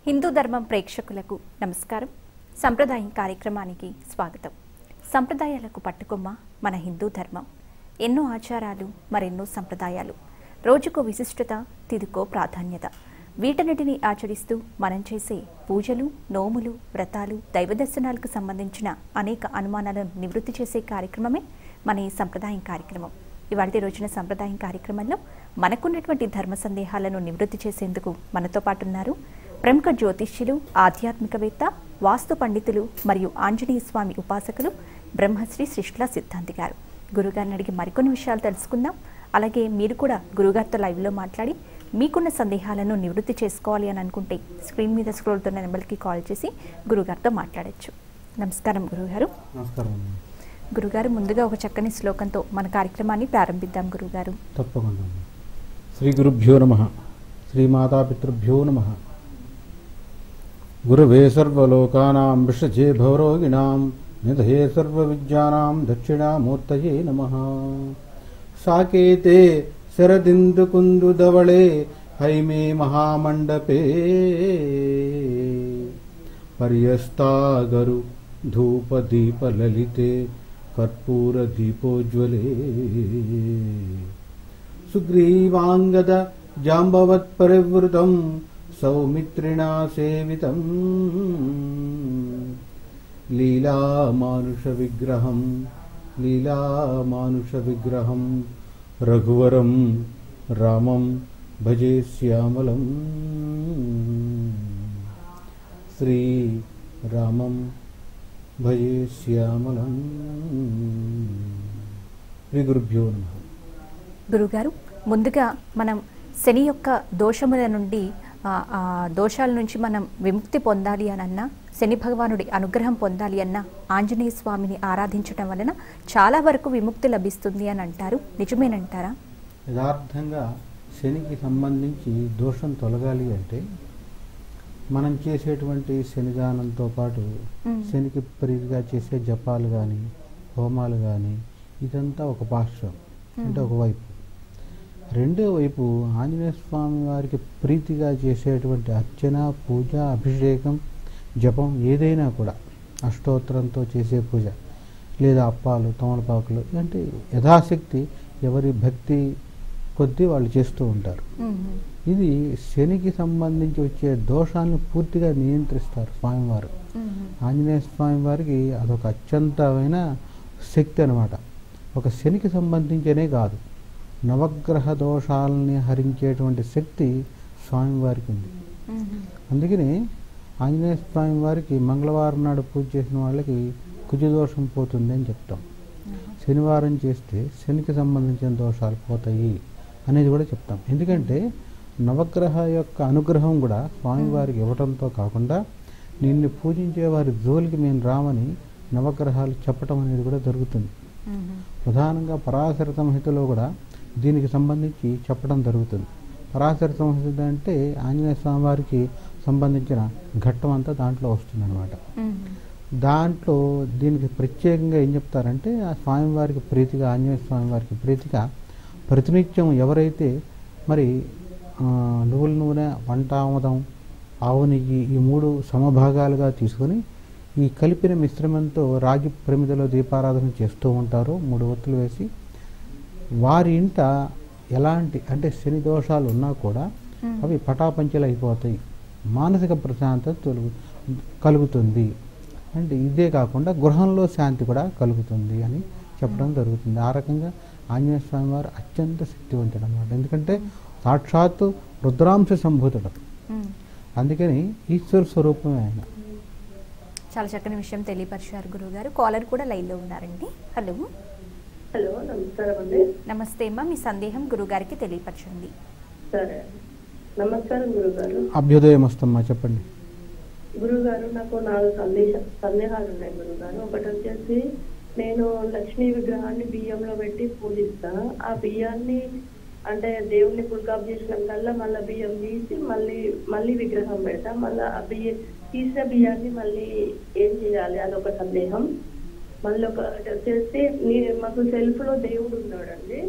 హిందూ ధర్మం ప్రేక్షకులకు నమస్కారం. సంప్రదాయం కార్యక్రమానికి స్వాగతం. సంప్రదాయాలకు పట్టుకొమ్మ మన హిందూ ధర్మం. ఎన్నో ఆచారాలు, మరెన్నో సంప్రదాయాలు, రోజుకో విశిష్టత, తిథికో ప్రాధాన్యత. వీటన్నిటిని ఆచరిస్తూ మనం చేసే పూజలు, నోములు, వ్రతాలు, దైవ దర్శనాలకు సంబంధించిన అనేక అనుమానాలను నివృత్తి చేసే కార్యక్రమమే మన ఈ సంప్రదాయం కార్యక్రమం. ఇవాళ రోజున సంప్రదాయం కార్యక్రమంలో మనకున్నటువంటి ధర్మ సందేహాలను నివృత్తి చేసేందుకు మనతో పాటు ఉన్నారు ప్రముఖ జ్యోతిష్యులు, ఆధ్యాత్మికవేత్త, వాస్తు పండితులు మరియు ఆంజనేయ స్వామి ఉపాసకులు బ్రహ్మశ్రీ శ్రీష్లా సిద్ధాంతి గారు. గురుగారిని అడిగి మరికొన్ని విషయాలు తెలుసుకుందాం. అలాగే మీరు కూడా గురుగారితో లైవ్లో మాట్లాడి మీకున్న సందేహాలను నివృత్తి చేసుకోవాలి అని అనుకుంటే స్క్రీన్ మీద స్క్రోల్ అవుతున్న నెంబర్కి కాల్ చేసి గురుగారితో మాట్లాడచ్చు. నమస్కారం గురుగారు. నమస్కారం గురుగారు, ముందుగా ఒక చక్కని శ్లోకంతో మన కార్యక్రమాన్ని ప్రారంభిద్దాం గురుగారు. తప్పకుండా. శ్రీ గురుభ్యో నమః. శ్రీ మాతాపితృభ్యో నమః. గురవే సర్వలోకానాం విషజే భవరోగిణాం నిధయే సర్వవిద్యానాం దక్షిణామూర్తయే నమః. సాకేతే శరదిందుకుందుధవళే హైమే మహామండపే పర్యస్తాగరు ధూపదీపలలితే కర్పూరదీపోజ్వలే సుగ్రీవాంగద జాంబవత్పరివృతం సౌమిత్రిణా సేవితం లీలామానుష విగ్రహం రఘువరం రామం భజే శ్యామలం శ్రీరామం భజే శ్యామలం. శ్రీ గురుభ్యో నమః. గురుగారు, ముందుగా మనం శని యొక్క దోషముల నుండి దోషాల నుంచి మనం విముక్తి పొందాలి అనన్నా, శని భగవానుడి అనుగ్రహం పొందాలి అన్నా ఆంజనేయ స్వామిని ఆరాధించడం వలన చాలా వరకు విముక్తి లభిస్తుంది అని అంటారు. నిజమేనంటారా? యథార్థంగా శనికి సంబంధించి దోషం తొలగాలి అంటే మనం చేసేటువంటి శనిదానంతో పాటు శనికి ప్రీతిగా చేసే జపాలు కానీ, హోమాలు కానీ, ఇదంతా ఒక పార్శ్వం, అంటే ఒకవైపు. రెండో వైపు ఆంజనేయ స్వామి వారికి ప్రీతిగా చేసేటువంటి అర్చన, పూజ, అభిషేకం, జపం ఏదైనా కూడా, అష్టోత్తరంతో చేసే పూజ లేదా అప్పాలు, తమలపాకులు, అంటే యథాశక్తి ఎవరి భక్తి కొద్దీ వాళ్ళు చేస్తూ ఉంటారు. ఇది శనికి సంబంధించి వచ్చే దోషాలను పూర్తిగా నియంత్రిస్తారు స్వామివారు. ఆంజనేయ స్వామి వారికి అదొక అత్యంతమైన శక్తి అన్నమాట. ఒక శనికి సంబంధించనే కాదు, నవగ్రహ దోషాలని హరించేటువంటి శక్తి స్వామివారికి ఉంది. అందుకని ఆంజనేయ స్వామి వారికి మంగళవారం నాడు పూజ చేసిన వాళ్ళకి కుజదోషం పోతుంది అని చెప్తాం. శనివారం చేస్తే శనికి సంబంధించిన దోషాలు పోతాయి అనేది కూడా చెప్తాం. ఎందుకంటే నవగ్రహ యొక్క అనుగ్రహం కూడా స్వామివారికి ఇవ్వడంతో కాకుండా నిన్ను పూజించే వారి జోలికి మేము రామని నవగ్రహాలు చెప్పటం అనేది కూడా జరుగుతుంది. ప్రధానంగా పరాశర సంహితలో కూడా దీనికి సంబంధించి చెప్పడం జరుగుతుంది. పరాశర సంహిత అంటే ఆంజనేయ స్వామి వారికి సంబంధించిన ఘట్టం అంతా దాంట్లో వస్తుందన్నమాట. దాంట్లో దీనికి ప్రత్యేకంగా ఏం చెప్తారంటే, ఆ స్వామివారికి ప్రీతిగా, ఆంజనేయ స్వామి వారికి ప్రీతిగా ప్రతినిత్యం ఎవరైతే మరి నువ్వుల నూనె, వంటామదం, ఆవు నెయ్యి ఈ 3 సమభాగాలుగా తీసుకొని ఈ కలిపిన మిశ్రమంతో రాగి ప్రమిదలో దీపారాధన చేస్తూ ఉంటారో 3 ఒత్తులు వేసి, వారి ఇంట ఎలాంటి అంటే శని దోషాలు ఉన్నా కూడా అవి పటాపంచలు అయిపోతాయి, మానసిక ప్రశాంతత కలుగుతుంది. అంటే ఇదే కాకుండా గృహంలో శాంతి కూడా కలుగుతుంది అని చెప్పడం జరుగుతుంది. ఆ రకంగా ఆంజనేయ స్వామి వారు అత్యంత శక్తివంతుడు అన్నమాట. ఎందుకంటే సాక్షాత్తు రుద్రాంశ సంభూతుడు, అందుకని ఈశ్వర స్వరూపమే ఆయన. చాలా చక్కని విషయం తెలియపరిచారు గురుగారు. కాలర్ కూడా లైన్లో ఉన్నారండి. హలో. హలో, నమస్కారం అండి. నమస్తే అమ్మా, మీ సందేహం గురుగారికి తెలియపరచండి. సరే, నమస్కారం గురుగారు. అభ్యుదయం వస్తమ్మా, చెప్పండి. గురుగారు, నాకు 4 సందేహాలు ఉన్నాయి గురుగారు. ఒకటి వచ్చేసి, నేను లక్ష్మీ విగ్రహాన్ని బియ్యంలో పెట్టి పూజిస్తా. ఆ బియ్యాన్ని అంటే దేవుణ్ణి పుల్కాప్ చేసినాకల్లా మళ్ళీ బియ్యం తీసి మళ్ళీ విగ్రహం పెడతా. మళ్ళీ ఆ తీసిన బియ్యాన్ని మళ్ళీ ఏం చేయాలి, అదొక సందేహం. మళ్ళీ ఒకటి వచ్చేసి, మాకు సెల్ఫ్ లో దేవుడు ఉన్నాడండి,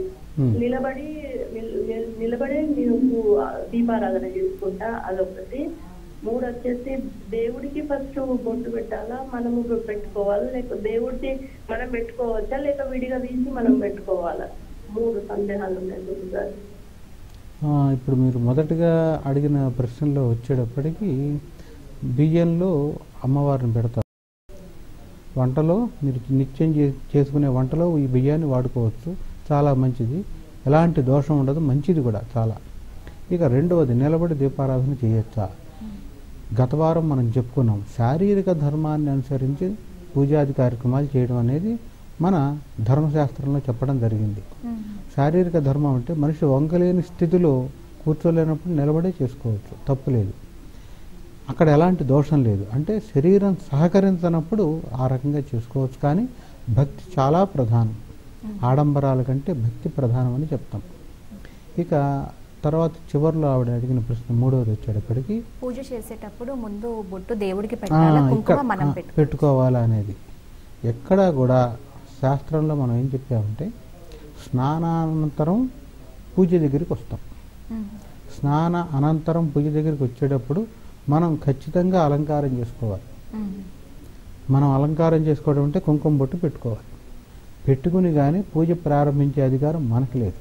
నిలబడి నేను దీపారాధన చేసుకుంటా, అదొకటి. మూడు వచ్చేసి దేవుడికి ఫస్ట్ బొట్టు పెట్టాలా, మనము పెట్టుకోవాలా, లేక దేవుడికి మనం పెట్టుకోవచ్చా, లేక విడిగా తీసి మనం పెట్టుకోవాలా? మూడు సందేహాలు ఉన్నాయి గురుగారు. ఇప్పుడు మీరు మొదటగా అడిగిన ప్రశ్నలో వచ్చేటప్పటికి బియ్యంలో అమ్మవారిని పెడతారు. వంటలో మీరు నిత్యం చేసుకునే వంటలో ఈ బియ్యాన్ని వాడుకోవచ్చు, చాలా మంచిది, ఎలాంటి దోషం ఉండదు, మంచిది కూడా చాలా. ఇక రెండవది, నిలబడి దీపారాధన చేయొచ్చా? గత వారం మనం చెప్పుకున్నాం, శారీరక ధర్మాన్ని అనుసరించి పూజాది కార్యక్రమాలు చేయడం అనేది మన ధర్మశాస్త్రంలో చెప్పడం జరిగింది. శారీరక ధర్మం అంటే మనిషి వంకలేని స్థితిలో కూర్చోలేనప్పుడు నిలబడే చేసుకోవచ్చు, తప్పు లేదు, అక్కడ ఎలాంటి దోషం లేదు. అంటే శరీరం సహకరించినప్పుడు ఆ రకంగా చేసుకోవచ్చు. కానీ భక్తి చాలా ప్రధానం, ఆడంబరాల కంటే భక్తి ప్రధానం అని చెప్తాం. ఇక తర్వాత చివరిలో ఆవిడ అడిగిన ప్రశ్న మూడవది వచ్చేటప్పటికి, పూజ చేసేటప్పుడు ముందు బొట్టు దేవుడికి పెట్టాలా, కుంకుమ మనం పెట్టుకోవాలా అనేది ఎక్కడా కూడా శాస్త్రంలో మనం ఏం చెప్పామంటే, స్నానానంతరం పూజ దగ్గరికి వస్తాం. స్నాన అనంతరం పూజ దగ్గరికి వచ్చేటప్పుడు మనం ఖచ్చితంగా అలంకారం చేసుకోవాలి. మనం అలంకారం చేసుకోవడం అంటే కుంకుమ బొట్టు పెట్టుకోవాలి. పెట్టుకుని కానీ పూజ ప్రారంభించే అధికారం మనకు లేదు.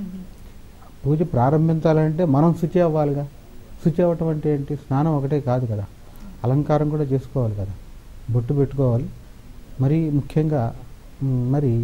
పూజ ప్రారంభించాలంటే మనం శుచి అవ్వాలిగా. శుచి అవ్వటం అంటే ఏంటి? స్నానం ఒకటే కాదు కదా, అలంకారం కూడా చేసుకోవాలి కదా, బొట్టు పెట్టుకోవాలి. మరి ముఖ్యంగా మరి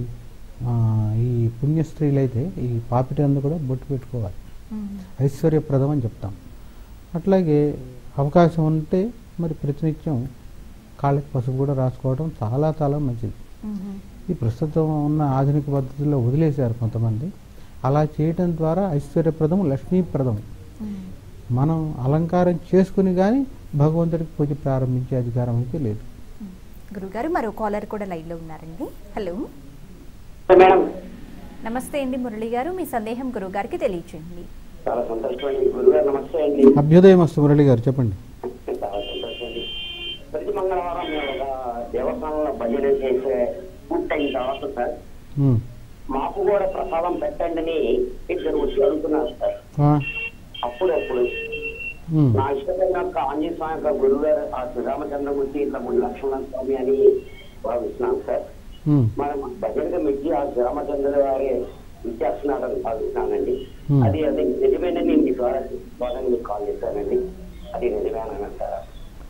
ఈ పుణ్యస్త్రీలైతే ఈ పాపిటి అందు కూడా బొట్టు పెట్టుకోవాలి, ఐశ్వర్యప్రదం అని చెప్తాం. అట్లాగే అవకాశం ఉంటే మరి ప్రతినిత్యం కాళ్ళకి పసుపు కూడా రాసుకోవడం చాలా చాలా మంచిది. ఈ ప్రస్తుతం ఉన్న ఆధునిక పద్ధతుల్లో వదిలేశారు కొంతమంది. అలా చేయటం ద్వారా ఐశ్వర్యప్రదం, లక్ష్మీప్రదం. మనం అలంకారం చేసుకుని కానీ భగవంతుడికి పూజ ప్రారంభించే అధికారం అయితే లేదు. గురుగారు, మరో కాలర్ కూడా లైన్లో ఉన్నారండి. Hello madam. నమస్తే అండి మురళి గారు, మీ సందేహం గురుగారికి తెలియచేయండి. చాలా సంతోషం అండి గురుగారు. నమస్తే అండి. అభ్యుదయం వస్తు మురళి గారు, చెప్పండి. చాలా సంతోషం అండి. ప్రతి మంగళవారం మేము ఒక దేవస్థానంలో భజన చేసే పూర్తయిన తర్వాత సార్, మాకు కూడా ప్రసాదం పెట్టండి అని ఇద్దరు వచ్చి అడుగుతున్నారు సార్. అప్పుడప్పుడు నా ఇష్టమైన ఆంజనేయ స్వామి యొక్క గురుగారు ఆ శ్రీరామచంద్రమూర్తి ఇట్లా 3 లక్షల స్వామి అని భావిస్తున్నాను సార్. మనం భజనగా మెచ్చి ఆ శ్రీరామచంద్ర గారి ఇచ్చేస్తున్నారని భావిస్తున్నానండి. అది నిజమేనని నేను మీ ద్వారా మీకు కాల్ చేశానండి. అది నిజమేనంటారా?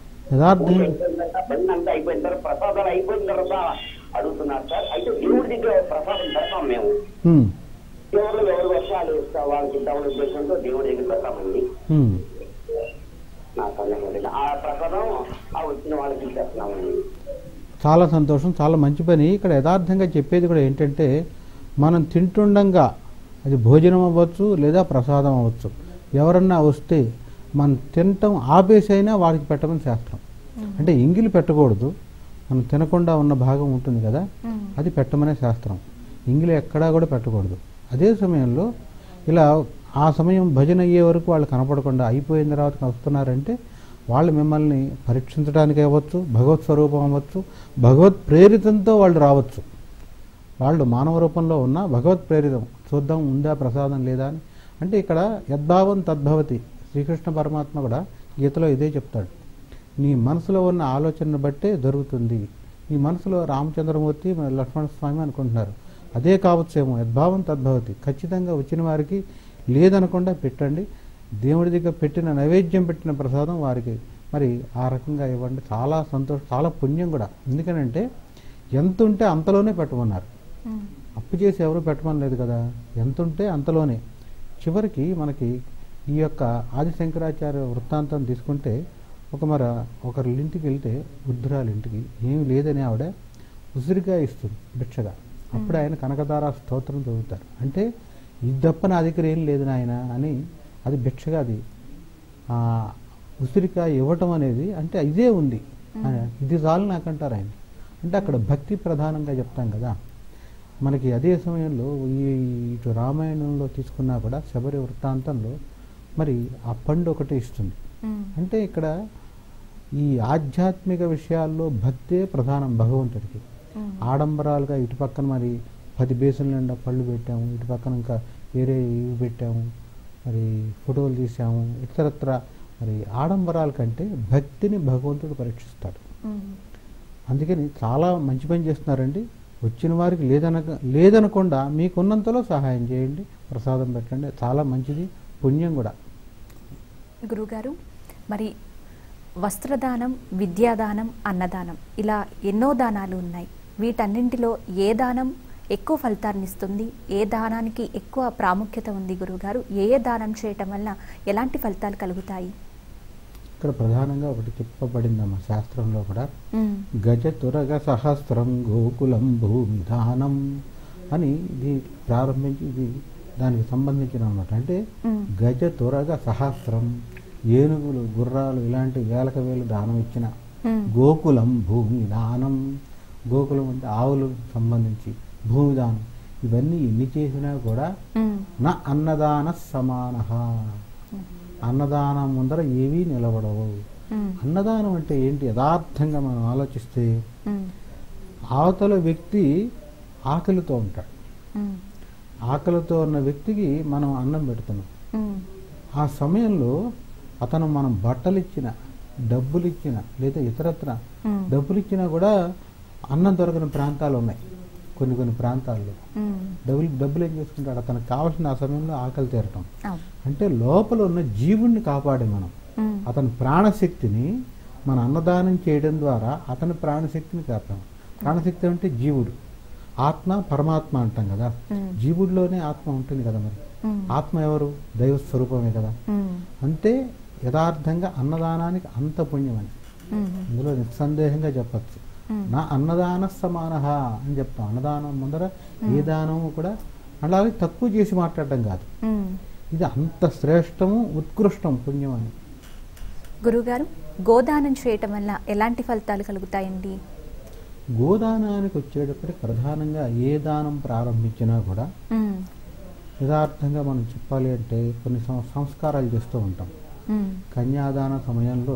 అంతా అయిపోయిన తర్వాత ప్రసాదాలు అయిపోయిన తర్వాత అడుగుతున్నారు సార్. అయితే దేవుడి దగ్గర ప్రసాదం పెడతాం మేము. ఎవరు వర్షాలు ఇస్తా వాళ్ళకి ఇద్దామనే ఉద్దేశంతో దేవుడి దగ్గర పెడతామండి. నా సందేహం ఆ ప్రసాదం ఆ వచ్చిన వాళ్ళకి ఇచ్చేస్తున్నామండి. చాలా సంతోషం, చాలా మంచి పని. ఇక్కడ యథార్థంగా చెప్పేది కూడా ఏంటంటే, మనం తింటుండగా అది భోజనం అవ్వచ్చు లేదా ప్రసాదం అవ్వచ్చు, ఎవరన్నా వస్తే మనం తినటం ఆపేసైనా వాడికి పెట్టమని శాస్త్రం. అంటే ఎంగిలి పెట్టకూడదు, మనం తినకుండా ఉన్న భాగం ఉంటుంది కదా, అది పెట్టమనే శాస్త్రం. ఎంగిలి ఎక్కడా కూడా పెట్టకూడదు. అదే సమయంలో ఇలా ఆ సమయం భజన అయ్యే వరకు వాళ్ళు కనపడకుండా అయిపోయిన తర్వాత వస్తున్నారంటే వాళ్ళు మిమ్మల్ని పరీక్షించడానికి అవ్వచ్చు, భగవత్ స్వరూపం అవ్వచ్చు, భగవత్ ప్రేరితంతో వాళ్ళు రావచ్చు. వాళ్ళు మానవ రూపంలో ఉన్న భగవత్ ప్రేరితం, చూద్దాం ఉందా ప్రసాదం లేదా అని. అంటే ఇక్కడ యద్భావం తద్భవతి. శ్రీకృష్ణ పరమాత్మ కూడా గీతలో ఇదే చెప్తాడు. నీ మనసులో ఉన్న ఆలోచనను బట్టే జరుగుతుంది. నీ మనసులో రామచంద్రమూర్తి లక్ష్మణస్వామి అనుకుంటున్నారు, అదే కావచ్చేమో. యద్భావం తద్భవతి. ఖచ్చితంగా వచ్చిన వారికి లేదనకుండా పెట్టండి. దేవుడి దగ్గర పెట్టిన నైవేద్యం, పెట్టిన ప్రసాదం వారికి మరి ఆ రకంగా ఇవ్వండి. చాలా సంతోషం, చాలా పుణ్యం కూడా. ఎందుకనంటే ఎంత ఉంటే అంతలోనే పెట్టమన్నారు. అప్పు చేసి ఎవరు పెట్టమని లేదు కదా, ఎంత ఉంటే అంతలోనే. చివరికి మనకి ఈ యొక్క ఆదిశంకరాచార్య వృత్తాంతం తీసుకుంటే, ఒకరి ఇంటికి వెళ్తే వృద్ధురాలి ఇంటికి ఏమి లేదని ఆవిడ ఉసిరికాయ ఇస్తుంది భిక్షగా. అప్పుడు ఆయన కనకదార స్తోత్రం చదువుతారు. అంటే ఇది తప్ప నా దగ్గర ఏం లేదు నాయన అని, అది భిక్షగా అది ఉసిరికాయ ఇవ్వటం అనేది అంటే ఇదే ఉంది, ఇది చాలు నాకంటారు ఆయన. అంటే అక్కడ భక్తి ప్రధానంగా చెప్తాం కదా. మనకి అదే సమయంలో ఇటు రామాయణంలో తీసుకున్నా కూడా శబరి వృత్తాంతంలో మరి ఆ పండు ఒకటి ఇస్తుంది. అంటే ఇక్కడ ఈ ఆధ్యాత్మిక విషయాల్లో భక్తే ప్రధానం భగవంతుడికి. ఆడంబరాలుగా ఇటు పక్కన మరి 10 బేసుల నిండా పళ్ళు పెట్టాము, ఇటు పక్కన ఇంకా వేరే ఇవి పెట్టాము, మరి ఫోటోలు తీసాము, ఇతరత్ర మరి ఆడంబరాల కంటే భక్తిని భగవంతుడు పరీక్షిస్తాడు. అందుకని చాలా మంచి పని చేస్తున్నారండి. వచ్చిన వారికి లేదనకుండా మీకున్నంతలో సహాయం చేయండి, ప్రసాదం పెట్టండి, చాలా మంచిది, పుణ్యం కూడా. గురుగారు, మరి వస్త్రదానం, విద్యాదానం, అన్నదానం ఇలా ఎన్నో దానాలు ఉన్నాయి. వీటన్నింటిలో ఏ దానం ఎక్కువ ఫలితాన్ని ఇస్తుంది, ఏ దానానికి ఎక్కువ ప్రాముఖ్యత ఉంది గురుగారు? ఏ దానం చేయటం వల్ల ఎలాంటి ఫలితాలు కలుగుతాయి? ఇక్కడ ప్రధానంగా ఒకటి చెప్పబడిందమ్మా శాస్త్రంలో కూడా, గజ తురగ సహస్రం గోకులం భూమి దానం అని ఇది ప్రారంభించి, ఇది దానికి సంబంధించిన అన్నమాట. అంటే గజ తురగ సహస్రం, ఏనుగులు, గుర్రాలు ఇలాంటి వేలకు వేలు దానం ఇచ్చిన, గోకులం భూమి దానం, గోకులం అంటే ఆవులు సంబంధించి, భూమి దానం, ఇవన్నీ ఎన్ని చేసినా కూడా నా అన్నదాన సమాన, అన్నదానం ముందర ఏవీ నిలబడవు. అన్నదానం అంటే ఏంటి? యథార్థంగా మనం ఆలోచిస్తే అవతల వ్యక్తి ఆకలితో ఉంటాడు, ఆకలితో ఉన్న వ్యక్తికి మనం అన్నం పెడుతున్నాం. ఆ సమయంలో అతను మనం బట్టలు ఇచ్చిన, డబ్బులు ఇచ్చిన, లేదా ఇతరత్ర డబ్బులు ఇచ్చినా కూడా అన్నం దొరకని ప్రాంతాలు ఉన్నాయి. కొన్ని ప్రాంతాల్లో డబ్బులు ఏం చేసుకుంటాడు, అతనికి కావాల్సిన ఆ సమయంలో ఆకలి తీరటం. అంటే లోపల ఉన్న జీవుణ్ణి కాపాడే మనం అతని ప్రాణశక్తిని మన అన్నదానం చేయడం ద్వారా అతని ప్రాణశక్తిని కాపాడు. ప్రాణశక్తి అంటే జీవుడు, ఆత్మ పరమాత్మ అంటాం కదా, జీవుడిలోనే ఆత్మ ఉంటుంది కదా. మరి ఆత్మ ఎవరు? దైవ స్వరూపమే కదా. అంటే యథార్థంగా అన్నదానానికి అంత పుణ్యం అని ఇందులో నిస్సందేహంగా చెప్పచ్చు. నా అన్నదాన సమాన అని చెప్తాం. అన్నదానం ముందర ఏ దానము కూడా అలాగే తక్కువ చేసి మాట్లాడడం కాదు, ఇది అంత శ్రేష్టము, ఉత్కృష్టం, పుణ్యం అని. గురుగారు, గోదానం చేయటం వల్ల ఎలాంటి ఫలితాలు కలుగుతాయండి? గోదానానికి వచ్చేటప్పటికి ప్రధానంగా ఏ దానం ప్రారంభించినా కూడా యథార్థంగా మనం చెప్పాలి అంటే కొన్ని సంస్కారాలు చేస్తూ ఉంటాం. కన్యాదాన సమయంలో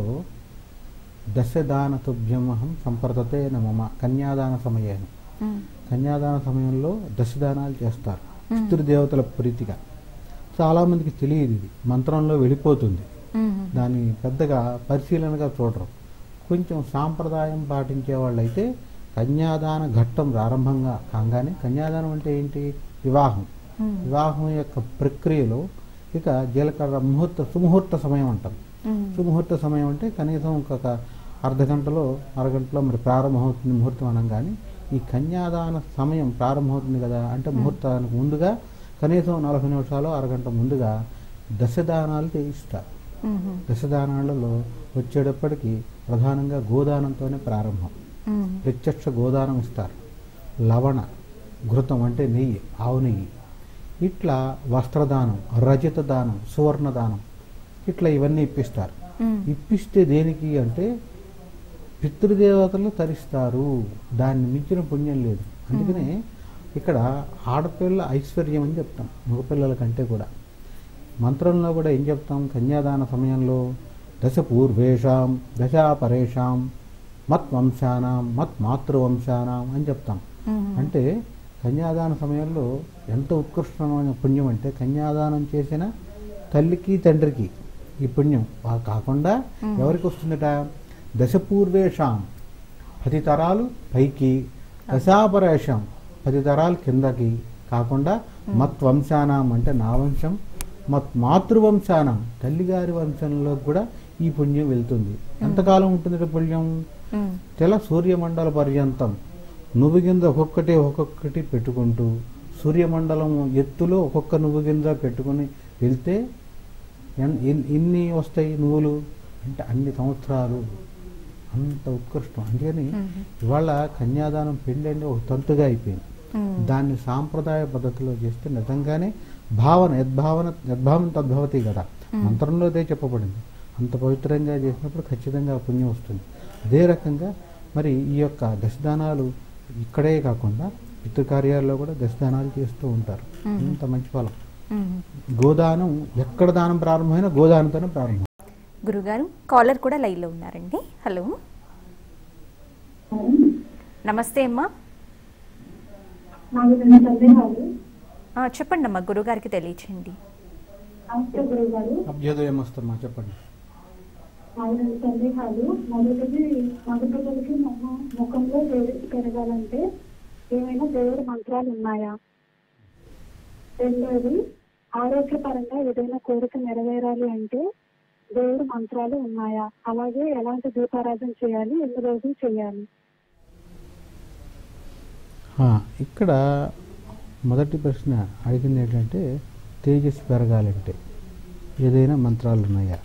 దశదాన తుభ్యమహం సంప్రదతే నమమ, కన్యాదాన సమయాన్ని, కన్యాదాన సమయంలో దశదానాలు చేస్తారు పితృదేవతల ప్రీతిగా. చాలామందికి తెలియదు, ఇది మంత్రంలో వెళ్ళిపోతుంది, దాన్ని పెద్దగా పరిశీలనగా చూడరు. కొంచెం సాంప్రదాయం పాటించే వాళ్ళైతే కన్యాదాన ఘట్టం ప్రారంభంగా కాగానే, కన్యాదానం అంటే ఏంటి? వివాహం. వివాహం యొక్క ప్రక్రియలో ఇక జీలకర్ర సుముహూర్త సమయం అంటాం. సుముహూర్త సమయం అంటే కనీసం ఇంకొక అర్ధగంటలో అరగంటలో మరి ప్రారంభమవుతుంది ముహూర్తం అనగానే. ఈ కన్యాదాన సమయం ప్రారంభమవుతుంది కదా, అంటే ముహూర్తానికి ముందుగా కనీసం 40 నిమిషాలు అరగంట ముందుగా దశదానాలు చేయిస్తారు. దశదానాలలో వచ్చేటప్పటికి ప్రధానంగా గోదానంతోనే ప్రారంభం. ప్రత్యక్ష గోదానం ఇస్తారు. లవణ, ఘృతం అంటే నెయ్యి, ఆవు నెయ్యి. ఇట్లా వస్త్రదానం, రజత దానం, సువర్ణ దానం, ఇట్లా ఇవన్నీ ఇప్పిస్తారు. ఇప్పిస్తే దేనికి అంటే పితృదేవతలు తరిస్తారు, దాన్ని మించిన పుణ్యం లేదు. అందుకనే ఇక్కడ ఆడపిల్ల ఐశ్వర్యం అని చెప్తాం, మగపిల్లల కంటే కూడా. మంత్రంలో కూడా ఏం చెప్తాం? కన్యాదాన సమయంలో దశ పూర్వేషాం దశాపరేషాం మత్వంశానాం మత్మాతృవంశానాం అని చెప్తాం. అంటే కన్యాదాన సమయంలో ఎంత ఉత్కృష్టమైన పుణ్యం అంటే, కన్యాదానం చేసిన తల్లికి తండ్రికి ఈ పుణ్యం కాకుండా ఎవరికి వస్తుందట? దశపూర్వేషాం 10 తరాలు పైకి, దశాపరేషాం 10 తరాలు కిందకి కాకుండా, మత్వంశానాం అంటే నా వంశం, మాతృవంశానం తల్లిగారి వంశంలో కూడా ఈ పుణ్యం వెళ్తుంది. ఎంతకాలం ఉంటుంది పుణ్యం? తెల సూర్యమండల పర్యంతం. నువ్వు గింజ ఒక్కొక్కటి పెట్టుకుంటూ సూర్యమండలం ఎత్తులో ఒక్కొక్క నువ్వు గింజ పెట్టుకుని వెళ్తే ఎన్ని వస్తాయి నువ్వులు అంటే? అన్ని సంవత్సరాలు. అంత ఉత్కృష్టం. అందుకని ఇవాళ కన్యాదానం పెళ్లి అంటే ఒక తంతుగా అయిపోయింది. దాన్ని సాంప్రదాయ పద్ధతిలో చేస్తే నిజంగానే యద్భావన తద్భవతి కదా, మంత్రంలో అదే చెప్పబడింది. అంత పవిత్రంగా చేసినప్పుడు ఖచ్చితంగా పుణ్యం వస్తుంది. అదే రకంగా మరి ఈ యొక్క దశదానాలు ఇక్కడే కాకుండా పితృకార్యాల్లో కూడా దశదానాలు చేస్తూ ఉంటారు. అంత మంచి ఫలం. గోదానం ఎక్కడ దానం ప్రారంభమైనా గోదానంతోనే ప్రారంభం. గురుగారు, కాలర్ కూడా లైన్లో ఉన్నారండి. హలో, నమస్తే అమ్మా. చెప్పండి అమ్మా, గురుగారికి తెలియచేయండి. అభ్యుదయం వస్తమ్మా, చెప్పండి. ఆయన సందేహాలు. మొదటిది మగపిల్లలకి ముఖంలో తేజస్సు పెరగాలంటే ఏమైనా దేవుడి మంత్రాలు ఉన్నాయా? రెండోది, ఆరోగ్యపరంగా ఏదైనా కోరిక నెరవేరాలి అంటే దేవుడి మంత్రాలు ఉన్నాయా? అలాగే ఎలాంటి దీపారాధన చేయాలి, ఎన్ని రోజులు చేయాలి? ఇక్కడ మొదటి ప్రశ్న అడిగింది ఏంటంటే తేజస్సు పెరగాలంటే ఏదైనా మంత్రాలు ఉన్నాయా?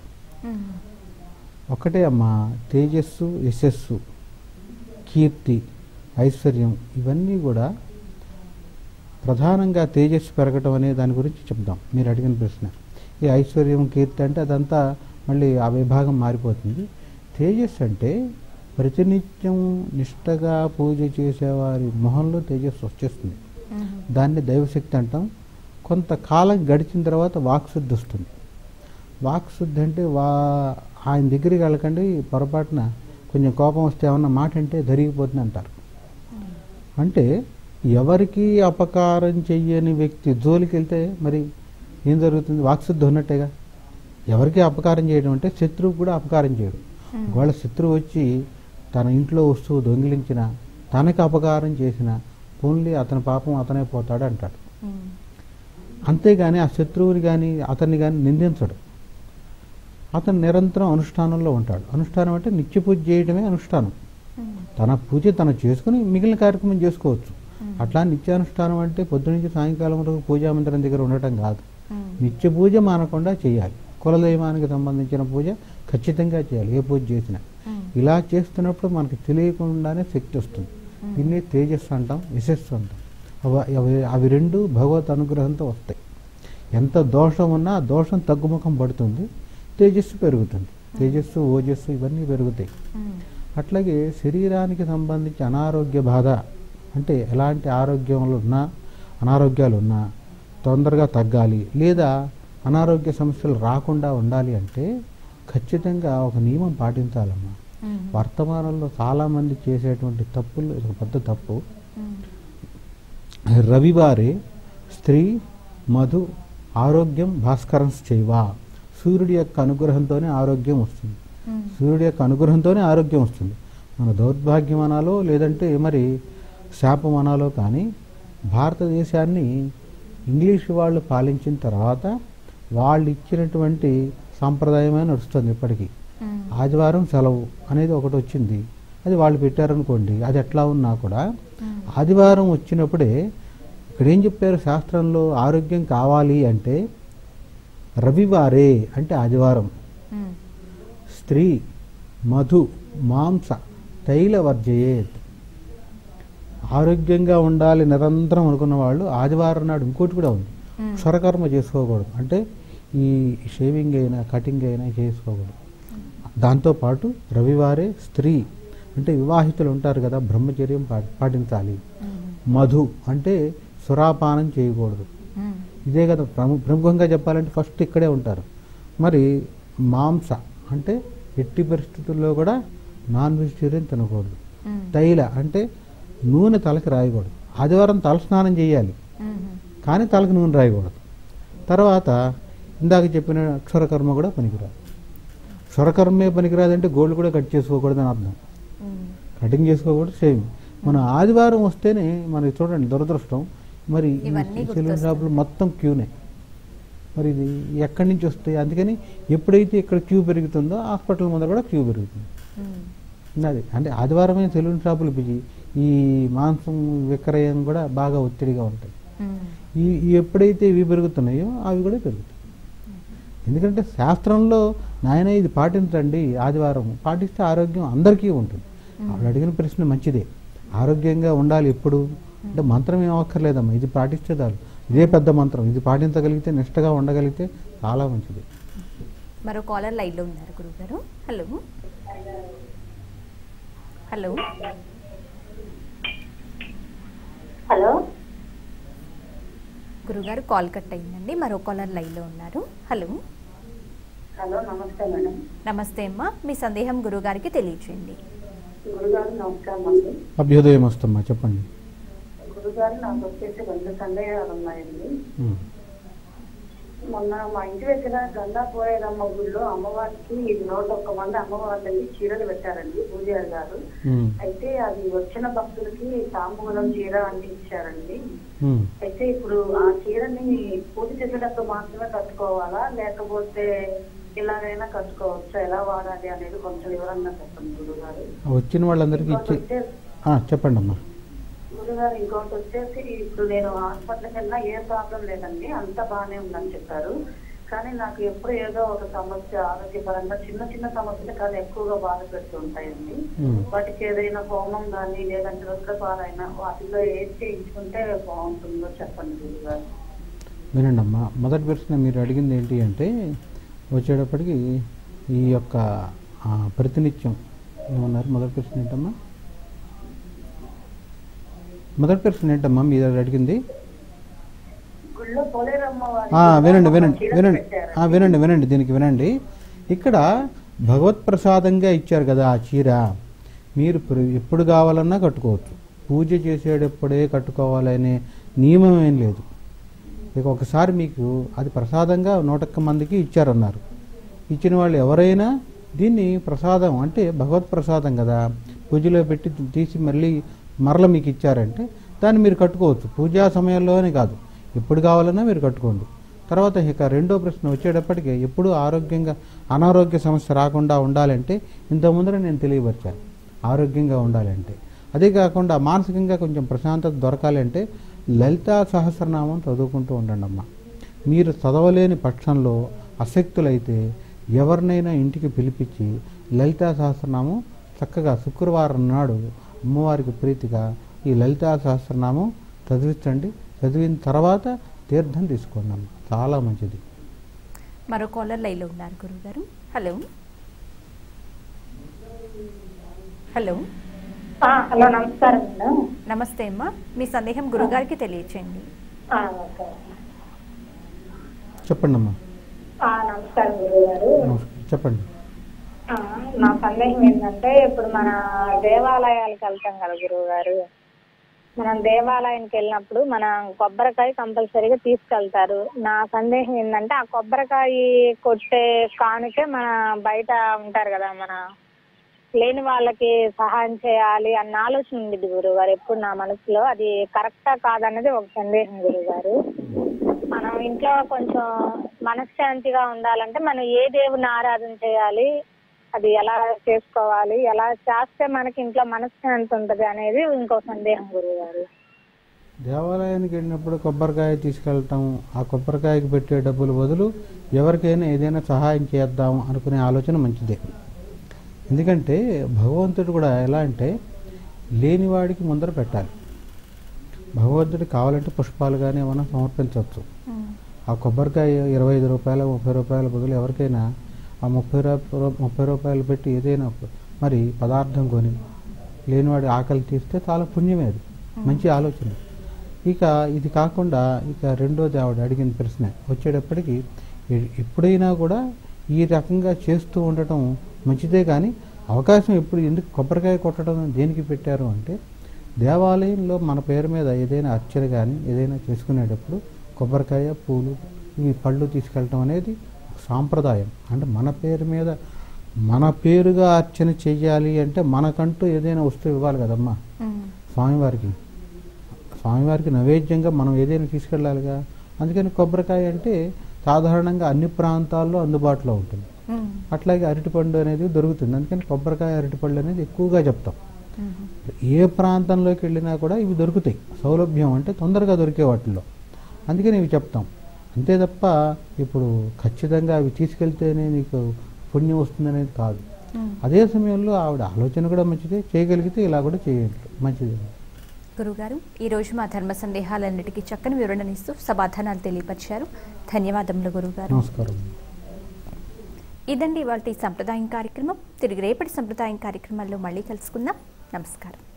ఒకటే అమ్మా, తేజస్సు, యశస్సు, కీర్తి, ఐశ్వర్యం ఇవన్నీ కూడా ప్రధానంగా తేజస్సు పెరగటం అనే దాని గురించి చెప్దాం. మీరు అడిగిన ప్రశ్న ఈ ఐశ్వర్యం, కీర్తి అంటే అదంతా మళ్ళీ ఆ విభాగం మారిపోతుంది. తేజస్సు అంటే ప్రతినిత్యం నిష్టగా పూజ చేసేవారి మొహంలో తేజస్సు వచ్చేస్తుంది. దాన్ని దైవశక్తి అంటాం. కొంతకాలం గడిచిన తర్వాత వాక్శుద్ధి వస్తుంది. వాక్శుద్ధి అంటే ఆయన దగ్గరికి వెళ్ళకండి, పొరపాటున కొంచెం కోపం వస్తే ఏమన్నా మాట అంటే జరిగిపోతుంది అంటారు. అంటే ఎవరికి అపకారం చెయ్యని వ్యక్తి జోలికి వెళ్తే మరి ఏం జరుగుతుంది? వాక్శుద్ధి ఉన్నట్టేగా. ఎవరికి అపకారం చేయడం అంటే శత్రువు కూడా అపకారం చేయడం. ఒకవేళ శత్రువు వచ్చి తన ఇంట్లో వస్తువు దొంగిలించిన, తనకి అపకారం చేసిన, ఓన్లీ అతని పాపం అతనే పోతాడు అంటాడు. అంతేగాని ఆ శత్రువుని కానీ అతన్ని కానీ నిందించడు. అతను నిరంతరం అనుష్ఠానంలో ఉంటాడు. అనుష్ఠానం అంటే నిత్య పూజ చేయడమే అనుష్ఠానం. తన పూజ తను చేసుకుని మిగిలిన కార్యక్రమం చేసుకోవచ్చు. అట్లా నిత్యానుష్ఠానం అంటే పొద్దునుంచి సాయంకాలం వరకు పూజా మందిరం దగ్గర ఉండటం కాదు. నిత్య పూజ మానకుండా చేయాలి. కులదైవానికి సంబంధించిన పూజ ఖచ్చితంగా చేయాలి, ఏ పూజ చేసినా. ఇలా చేస్తున్నప్పుడు మనకి తెలియకుండానే శక్తి వస్తుంది. దీన్ని తేజస్సు అంటాం, యశస్సు అంటాం. అవి రెండు భగవత్ అనుగ్రహంతో వస్తాయి. ఎంత దోషం ఉన్నా ఆ దోషం తగ్గుముఖం పడుతుంది, తేజస్సు పెరుగుతుంది. తేజస్సు, ఓజస్సు ఇవన్నీ పెరుగుతాయి. అట్లాగే శరీరానికి సంబంధించి అనారోగ్య బాధ అంటే ఎలాంటి అనారోగ్యాలు ఉన్నా తొందరగా తగ్గాలి, లేదా అనారోగ్య సమస్యలు రాకుండా ఉండాలి అంటే ఖచ్చితంగా ఒక నియమం పాటించాలమ్మా. వర్తమానంలో చాలామంది చేసేటువంటి తప్పులు, ఒక పెద్ద తప్పు. రవివారే స్త్రీ మధు ఆరోగ్యం భాస్కరన్స్ చేయవా. సూర్యుడి యొక్క అనుగ్రహంతోనే ఆరోగ్యం వస్తుంది. సూర్యుడి యొక్క అనుగ్రహంతోనే ఆరోగ్యం వస్తుంది. మన దౌర్భాగ్యం అనాలో లేదంటే మరి శాపం అనాలో కానీ భారతదేశాన్ని ఇంగ్లీష్ వాళ్ళు పాలించిన తర్వాత వాళ్ళు ఇచ్చినటువంటి సాంప్రదాయమే నడుస్తుంది ఇప్పటికీ. ఆదివారం సెలవు అనేది ఒకటి వచ్చింది, అది వాళ్ళు పెట్టారనుకోండి. అది ఎట్లా ఉన్నా కూడా ఆదివారం వచ్చినప్పుడే ఇక్కడ ఏం చెప్పారు శాస్త్రంలో, ఆరోగ్యం కావాలి అంటే రవివారే అంటే ఆదివారం స్త్రీ మధు మాంస తైల వర్జయేత్. ఆరోగ్యంగా ఉండాలి నిరంతరం అనుకున్న వాళ్ళు ఆదివారం నాడు ఇంకోటి కూడా ఉంది, క్షురకర్మ చేసుకోకూడదు. అంటే ఈ షేవింగ్ అయినా కటింగ్ అయినా చేసుకోకూడదు. దాంతోపాటు రవివారే స్త్రీ అంటే వివాహితులు ఉంటారు కదా, బ్రహ్మచర్యం పాటించాలి. మధు అంటే సురాపానం చేయకూడదు. ఇదే కదా ప్రముఖంగా చెప్పాలంటే ఫస్ట్ ఇక్కడే ఉంటారు. మరి మాంస అంటే ఎట్టి పరిస్థితుల్లో కూడా నాన్ వెజిటేరియన్ తినకూడదు. తైల అంటే నూనె తలకి రాయకూడదు. ఆదివారం తల స్నానం చేయాలి కానీ తలకి నూనె రాయకూడదు. తర్వాత ఇందాక చెప్పిన క్షురకర్మ కూడా పనికిరాదు. క్షురకర్మే పనికిరాదంటే గోల్డ్ కూడా కట్ చేసుకోకూడదు అని అర్థం. కటింగ్ చేసుకోకూడదు, షేవింగ్. మన ఆదివారం వస్తేనే మనకి చూడండి దురదృష్టం, మరి సెలూన్ షాపులు మొత్తం క్యూనే. మరి ఇది ఎక్కడి నుంచి వస్తాయి? అందుకని ఎప్పుడైతే ఇక్కడ క్యూ పెరుగుతుందో హాస్పిటల్ ముందర కూడా క్యూ పెరుగుతుంది. అది అంటే ఆదివారమే సెలూన్ షాపులు బిజీ. ఈ మాంసం విక్రయం కూడా బాగా ఒత్తిడిగా ఉంటాయి. ఈ ఎప్పుడైతే ఇవి పెరుగుతున్నాయో అవి కూడా పెరుగుతాయి. ఎందుకంటే శాస్త్రంలో నాయన ఇది పాటించండి, ఆదివారం పాటిస్తే ఆరోగ్యం అందరికీ ఉంటుంది. ఆవిడ అడిగిన ప్రశ్న మంచిదే. ఆరోగ్యంగా ఉండాలి ఎప్పుడు అంటే మంత్రం ఏం అక్కర్లేదమ్మా, ఇది పాటిస్తే చాలు. ఇదే పెద్ద మంత్రం. ఇది పాటించగలిగితే నిష్టగా ఉండగలిగితే చాలా మంచిది. మరో కాలర్ లైన్లో ఉన్నారు గురుగారు. హలో హలో హలో గురుగారు, కాల్ కట్ అయిందండి. మరో కాలర్ లైన్లో ఉన్నారు. హలో హలో నమస్తే మేడం. నమస్తే అమ్మా, మీ సందేహం గురుగారికి తెలియచేయండి. గురుగారు నమస్కారం అండి. అభ్యుదయం వస్తమ్మా, చెప్పండి. గురుగారు నాకు వచ్చేసి 2 సందేహాలు ఉన్నాయండి. మొన్న మా ఇంటి దగ్గర గంగాపోయేరమ్మ గుడిలో అమ్మవారికి 101 మంది అమ్మవార్లకి చీరలు పెట్టారండి పూజారి గారు. అయితే అది వచ్చిన భక్తులకి తాంబూలం చీర అందించారండి. అయితే ఇప్పుడు ఆ చీరని పూజ చేసేటప్పుడు మాత్రమే కట్టుకోవాలా, లేకపోతే ఇలాగైనా కట్టుకోవచ్చా, ఎలా వాడాలి అనేది కొంచెం వివరంగా చెప్పండి గురుగారు. వచ్చిన వాళ్ళందరికీ చెప్పండి అమ్మా. గురుగారు ఇంకోటి వచ్చేసి, ఇప్పుడు నేను హాస్పిటల్కి వెళ్ళినా ఏ ప్రాబ్లం లేదండి, అంతా బాగానే ఉందని చెప్పారు. కానీ నాకు ఎప్పుడు ఏదో ఒక సమస్య ఆరోగ్యపరంగా చిన్న చిన్న సమస్యలు కానీ ఎక్కువగా బాధ పెడుతూ ఉంటాయండి. వాటికి ఏదైనా హోమం కానీ లేదంటే రుద్రపాలైనా వాటిలో ఏది చేయించుకుంటే బాగుంటుందో చెప్పండి గురుగారు. వినండి అమ్మా, మొదటి ప్రశ్న మీరు అడిగింది ఏంటి అంటే వచ్చేటప్పటికి ఈ యొక్క ప్రతినిత్యం ఏమన్నారు? మొదటి ప్రశ్న ఏంటమ్మా? మొదటి ప్రశ్న ఏంటమ్మా మీరు అడిగింది? వినండి వినండి వినండి వినండి వినండి దీనికి వినండి. ఇక్కడ భగవత్ ప్రసాదంగా ఇచ్చారు కదా ఆ చీర, మీరు ఎప్పుడు కావాలన్నా కట్టుకోవచ్చు. పూజ చేసేటప్పుడే కట్టుకోవాలనే నియమం ఏం లేదు. ఇక ఒకసారి మీకు అది ప్రసాదంగా 101 మందికి ఇచ్చారన్నారు. ఇచ్చిన వాళ్ళు ఎవరైనా దీన్ని ప్రసాదం అంటే భగవత్ ప్రసాదం కదా, పూజలో పెట్టి తీసి మళ్ళీ మరల మీకు ఇచ్చారంటే దాన్ని మీరు కట్టుకోవచ్చు. పూజా సమయంలోనే కాదు, ఎప్పుడు కావాలన్నా మీరు కట్టుకోండి. తర్వాత ఇక రెండో ప్రశ్న వచ్చేటప్పటికి ఎప్పుడు అనారోగ్య సమస్య రాకుండా ఉండాలంటే ఇంతకుముందర నేను తెలియపరిచాను. ఆరోగ్యంగా ఉండాలంటే, అదే కాకుండా మానసికంగా కొంచెం ప్రశాంతత దొరకాలంటే లలితా సహస్రనామం చదువుకుంటూ ఉండండి అమ్మ. మీరు చదవలేని పక్షంలో అశక్తులైతే ఎవరినైనా ఇంటికి పిలిపించి లలితా సహస్రనామం చక్కగా శుక్రవారం నాడు అమ్మవారికి ప్రీతిగా ఈ లలితా సహస్రనామం చదివించండి. చదివిన తర్వాత తీర్థం తీసుకోండి అమ్మ, చాలా మంచిది. మరో కాలర్ లైన్లో ఉన్నారు గురుగారు. హలో హలో హలో, నమస్కారం. నమస్తే అమ్మా, మీ సందేహం గురుగారికి తెలియచేయండి. చెప్పండి అమ్మా. నమస్కారం గురుగారు. చెప్పండి. నా సందేహం ఏంటంటే, ఇప్పుడు మన దేవాలయాలకు వెళ్తాం కదా గురువుగారు, మనం దేవాలయానికి వెళ్ళినప్పుడు మనం కొబ్బరికాయ కంపల్సరీగా తీసుకెళ్తారు. నా సందేహం ఏంటంటే, ఆ కొబ్బరికాయ కొట్టే కానుకే మన బయట ఉంటారు కదా, మన లేని వాళ్ళకి సహాయం చేయాలి అన్న ఆలోచన ఉంది గురువుగారు ఎప్పుడు నా మనసులో. అది కరెక్టా కాదన్నది ఒక సందేహం గురువుగారు. మనం ఇంట్లో కొంచెం మనశ్శాంతిగా ఉండాలంటే మనం ఏ దేవుని ఆరాధన చేయాలి, అది ఎలా చేసుకోవాలి, ఎలా చేస్తే మనకి ఇంట్లో మనశ్శాంతి ఉంటుంది అనేది ఇంకో సందేహం గురువుగారు. దేవాలయానికి వెళ్ళినప్పుడు కొబ్బరికాయ తీసుకెళ్ళటం, ఆ కొబ్బరికాయకి పెట్టే డబ్బుల బదులు ఎవరికైనా ఏదైనా సహాయం చేద్దాం అనుకునే ఆలోచన మంచిదే. ఎందుకంటే భగవంతుడు కూడా ఎలా అంటే లేనివాడికి ముందర పెట్టాలి. భగవంతుడికి కావాలంటే పుష్పాలు కానీ ఏమైనా సమర్పించవచ్చు. ఆ కొబ్బరికాయ 25 రూపాయలు 30 రూపాయల బదులు ఎవరికైనా ఆ 30 రూపాయలు పెట్టి ఏదైనా మరి పదార్థం కొని లేనివాడి ఆకలి తీస్తే చాలా పుణ్యమే, అది మంచి ఆలోచన. ఇక ఇది కాకుండా ఇక రెండోది ఆవిడ అడిగిన ప్రశ్న వచ్చేటప్పటికి ఎప్పుడైనా కూడా ఈ రకంగా చేస్తూ ఉండటం మంచిదే. కానీ అవకాశం ఎప్పుడు ఎందుకు కొబ్బరికాయ కొట్టడం దేనికి పెట్టారు అంటే, దేవాలయంలో మన పేరు మీద ఏదైనా అర్చన కానీ ఏదైనా చేసుకునేటప్పుడు కొబ్బరికాయ పూలు ఈ పళ్ళు తీసుకెళ్ళటం అనేది సాంప్రదాయం. అంటే మన పేరు మీద మన పేరుగా అర్చన చెయ్యాలి అంటే మనకంటూ ఏదైనా వస్తువు ఇవ్వాలి కదమ్మా స్వామివారికి నైవేద్యంగా మనం ఏదైనా తీసుకెళ్ళాలిగా. అందుకని కొబ్బరికాయ అంటే సాధారణంగా అన్ని ప్రాంతాల్లో అందుబాటులో ఉంటుంది. అట్లాగే అరటిపండు అనేది దొరుకుతుంది. అందుకని కొబ్బరికాయ అరటిపళ్ళు అనేది ఎక్కువగా చెప్తాం. ఏ ప్రాంతంలోకి వెళ్ళినా కూడా ఇవి దొరుకుతాయి, సౌలభ్యం అంటే తొందరగా దొరికే వాటిల్లో, అందుకని ఇవి చెప్తాం. అంతే తప్ప ఇప్పుడు ఖచ్చితంగా అవి తీసుకెళ్తేనే నీకు పుణ్యం వస్తుందనేది కాదు. అదే సమయంలో ఆవిడ ఆలోచన కూడా మంచిదే, చేయగలిగితే ఇలా కూడా చేయండి, మంచిది. గురుగారు, ఈరోజు మా ధర్మ సందేహాలన్నిటికీ చక్కని వివరణనిస్తూ సమాధానాలు తెలియపరిచారు. ధన్యవాదములు గురుగారు. నమస్కారం. ఇదండి ఇవాళ సంప్రదాయం కార్యక్రమం. తిరిగి రేపటి సంప్రదాయం కార్యక్రమాల్లో మళ్ళీ కలుసుకుందాం. నమస్కారం.